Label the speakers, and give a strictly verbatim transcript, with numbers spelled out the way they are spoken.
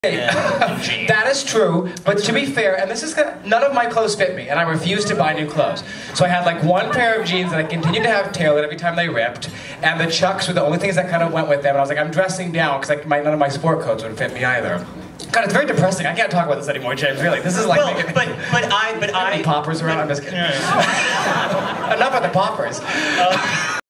Speaker 1: Yeah. That is true, but to be fair, and this is gonna, none of my clothes fit me, and I refused to buy new clothes. So I had like one pair of jeans that I continued to have tailored every time they ripped, and the Chucks were the only things that kind of went with them. And I was like, I'm dressing down because like my, none of my sport coats would fit me either. God, it's very depressing. I can't talk about this anymore, James. Really, this is like
Speaker 2: well,
Speaker 1: making,
Speaker 2: but but I but I
Speaker 1: poppers around. I'm just kidding. Enough of the poppers. Uh,